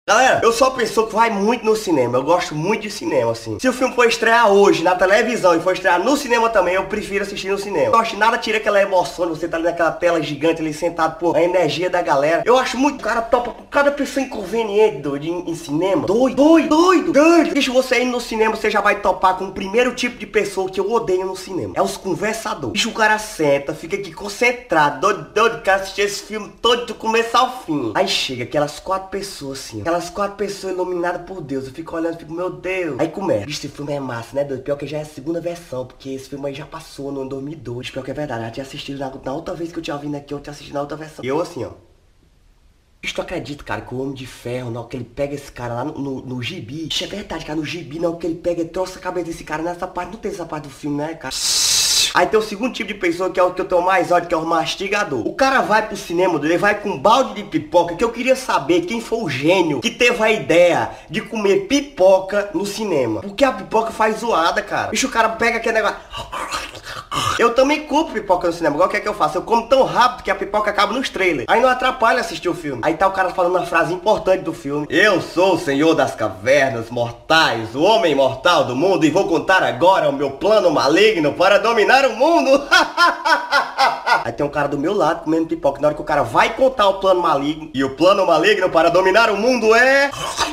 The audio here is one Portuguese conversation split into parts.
Galera, eu sou uma pessoa que vai muito no cinema. Eu gosto muito de cinema, assim. Se o filme for estrear hoje na televisão e for estrear no cinema também, eu prefiro assistir no cinema. Eu acho que nada tira aquela emoção de você estar ali naquela tela gigante ali sentado, pô, a energia da galera. Eu acho muito, o cara topa com cada pessoa inconveniente, doido, em cinema. Doido. Deixa você ir no cinema, você já vai topar com o primeiro tipo de pessoa que eu odeio no cinema. É os conversadores. Deixa o cara senta, fica aqui concentrado, doido, quero assistir esse filme todo do começo ao fim. Aí chega aquelas 4 pessoas assim, ó. Aquelas 4 pessoas iluminadas por Deus. Eu fico olhando e fico, meu Deus. Aí começa. Esse filme é massa, né, doido? Pior que já é a segunda versão, porque esse filme aí já passou no ano 2002. Pior que é verdade. Eu já tinha assistido na outra vez que eu tinha vindo aqui, eu tinha assistido na outra versão. E eu assim, ó. Tu acredita, cara, que o Homem de Ferro, na hora que ele pega esse cara lá no gibi. Isso é verdade, cara, no gibi, na hora que ele pega e trouxe a cabeça desse cara nessa parte. Não tem essa parte do filme, né, cara? Aí tem o segundo tipo de pessoa, que é o que eu tenho mais ódio, que é o mastigador. O cara vai pro cinema, ele vai com um balde de pipoca, que eu queria saber quem foi o gênio que teve a ideia de comer pipoca no cinema. Porque a pipoca faz zoada, cara. Bicho, o cara pega aquele negócio... Eu também compro pipoca no cinema. Igual que é que eu faço? Eu como tão rápido que a pipoca acaba nos trailers. Aí não atrapalha assistir o filme. Aí tá o cara falando uma frase importante do filme. Eu sou o senhor das cavernas mortais, o homem imortal do mundo, e vou contar agora o meu plano maligno para dominar o mundo. Aí tem um cara do meu lado comendo pipoca. Na hora que o cara vai contar o plano maligno, e o plano maligno para dominar o mundo é...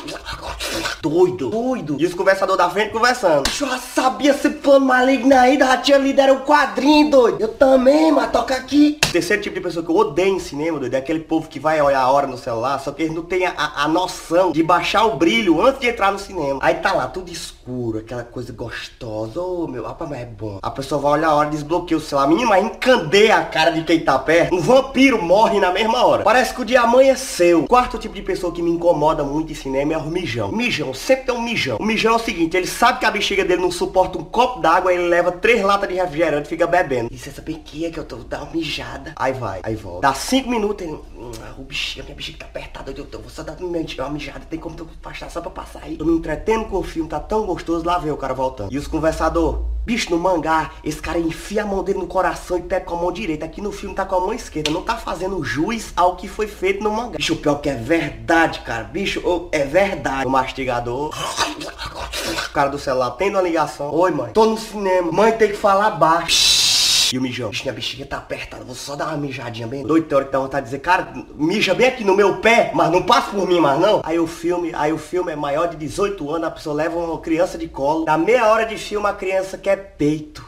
Doido. E os conversadores da frente conversando. Eu já sabia esse plano maligno aí, da tia lidera um quadrinho, doido. Eu também, mas toca aqui. O terceiro tipo de pessoa que eu odeio em cinema, doido, é aquele povo que vai olhar a hora no celular, só que eles não tem a noção de baixar o brilho antes de entrar no cinema. Aí tá lá, tudo escuro, aquela coisa gostosa. Ô, meu, rapaz, mas é bom. A pessoa vai olhar a hora, desbloqueia o celular. Menino, mas encandeia a cara de quem tá perto. Um vampiro morre na mesma hora. Parece que o dia amanheceu. O quarto tipo de pessoa que me incomoda muito em cinema é o mijão. Mijão, sempre tem um mijão. O mijão é o seguinte, ele sabe que a bexiga dele não suporta um copo d'água, ele leva 3 latas de refrigerante e fica bebendo. E você sabe que é que eu tô dando uma mijada. Aí vai, aí volta. Dá 5 minutos, ele... o bichinho, minha bexiga tá apertada, eu vou só dar uma mijada, tem como tu passar só pra passar aí. Tô me entretendo com o filme, tá tão gostoso, lá vem o cara voltando. E os conversadores, bicho, no mangá, esse cara enfia a mão dele no coração e pega com a mão direita. Aqui no filme tá com a mão esquerda, não tá fazendo jus ao que foi feito no mangá. Bicho, o pior que é verdade, cara. Bicho, é verdade. O mastigador... O cara do celular tendo uma ligação. Oi, mãe, tô no cinema. Mãe, tem que falar baixo. E o mijão, bicho, minha bexiga tá apertada, vou só dar uma mijadinha bem doido. Tem hora que dá vontade de dizer, cara, mija bem aqui no meu pé, mas não passa por mim mais não. Aí o filme é maior de 18 anos, a pessoa leva uma criança de colo. Na meia hora de filme a criança quer peito.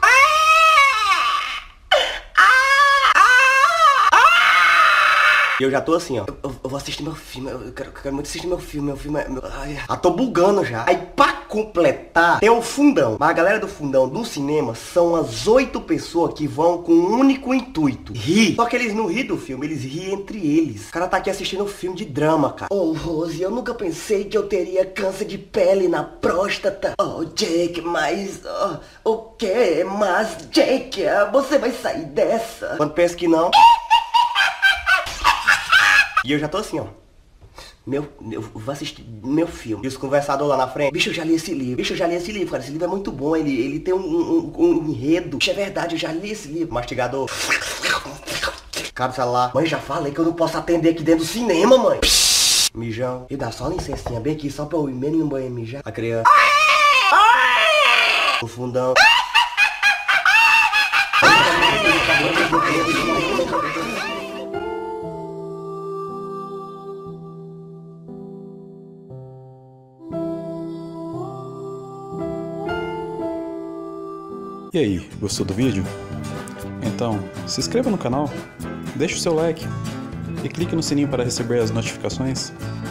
E eu já tô assim, ó. Eu vou assistir meu filme. Eu quero muito assistir meu filme. Meu filme é... tô bugando já. Aí pra completar, tem o fundão. Mas a galera do fundão do cinema são as 8 pessoas que vão com um único intuito: rir. Só que eles não riem do filme, eles riem entre eles. O cara tá aqui assistindo um filme de drama, cara. Oh, Rose, eu nunca pensei que eu teria câncer de pele na próstata. Oh, Jake, mas... o que? Mas, Jake, você vai sair dessa. Quando pensa que não... E eu já tô assim, ó. Eu vou assistir meu filme. E os conversadores lá na frente. Bicho, eu já li esse livro. Cara. Esse livro é muito bom. Ele tem um enredo. Bicho, é verdade, eu já li esse livro. Mastigador. Cara do celular. Mãe, já falei que eu não posso atender aqui dentro do cinema, mãe. Mijão. E dá só licencinha bem aqui, só pra eu ir mesmo no banheiro mijar. A criança. O fundão. E aí, gostou do vídeo? Então, se inscreva no canal, deixe o seu like e clique no sininho para receber as notificações.